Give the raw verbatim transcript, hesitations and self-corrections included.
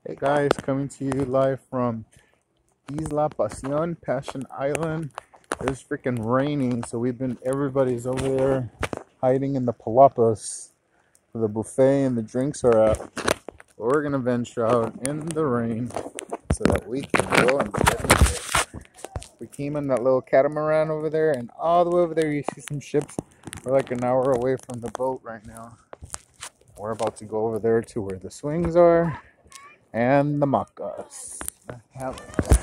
Hey guys, coming to you live from Isla Pasión, Passion Island. It's freaking raining, so we've been, everybody's over there hiding in the palapas where the buffet and the drinks are at. But we're gonna venture out in the rain so that we can go and get in there. We came in that little catamaran over there, and all the way over there you see some ships. We're like an hour away from the boat right now. We're about to go over there to where the swings are and the macas.